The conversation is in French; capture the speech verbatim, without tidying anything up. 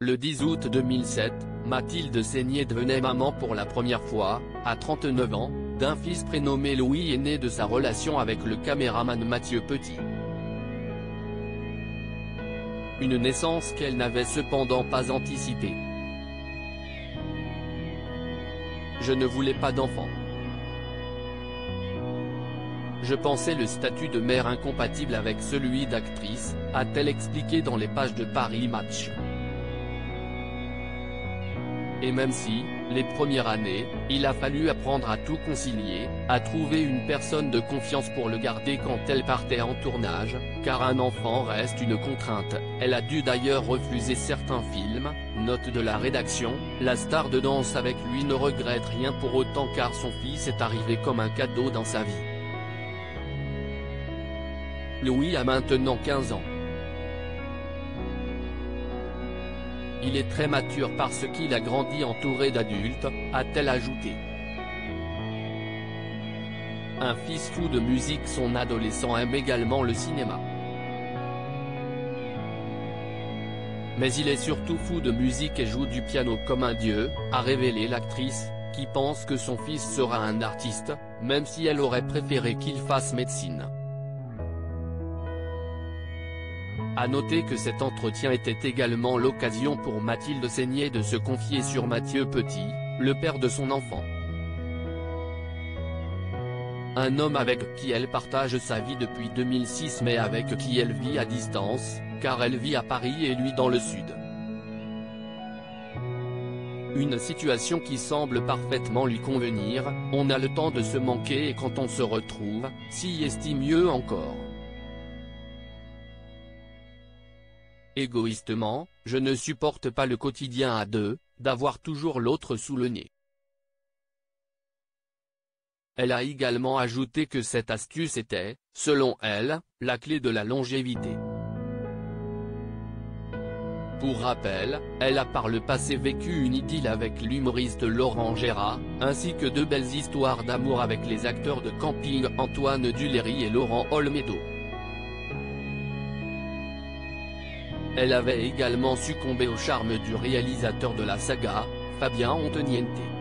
Le dix août deux mille sept, Mathilde Seigné devenait maman pour la première fois, à trente-neuf ans, d'un fils prénommé Louis et né de sa relation avec le caméraman Mathieu Petit. Une naissance qu'elle n'avait cependant pas anticipée. Je ne voulais pas d'enfant. Je pensais le statut de mère incompatible avec celui d'actrice, a-t-elle expliqué dans les pages de Paris Match. Et même si, les premières années, il a fallu apprendre à tout concilier, à trouver une personne de confiance pour le garder quand elle partait en tournage, car un enfant reste une contrainte, elle a dû d'ailleurs refuser certains films, note de la rédaction, la star de Danse avec lui ne regrette rien pour autant car son fils est arrivé comme un cadeau dans sa vie. Louis a maintenant quinze ans. Il est très mature parce qu'il a grandi entouré d'adultes, a-t-elle ajouté. Un fils fou de musique, son adolescent aime également le cinéma. Mais il est surtout fou de musique et joue du piano comme un dieu, a révélé l'actrice, qui pense que son fils sera un artiste, même si elle aurait préféré qu'il fasse médecine. A noter que cet entretien était également l'occasion pour Mathilde Seigné de se confier sur Mathieu Petit, le père de son enfant. Un homme avec qui elle partage sa vie depuis deux mille six mais avec qui elle vit à distance, car elle vit à Paris et lui dans le sud. Une situation qui semble parfaitement lui convenir, on a le temps de se manquer et quand on se retrouve, s'y estime mieux encore. Égoïstement, je ne supporte pas le quotidien à deux, d'avoir toujours l'autre sous le nez. Elle a également ajouté que cette astuce était, selon elle, la clé de la longévité. Pour rappel, elle a par le passé vécu une idylle avec l'humoriste Laurent Gérard, ainsi que deux belles histoires d'amour avec les acteurs de camping Antoine Duléry et Laurent Olmedo. Elle avait également succombé au charme du réalisateur de la saga, Fabien Antoniente.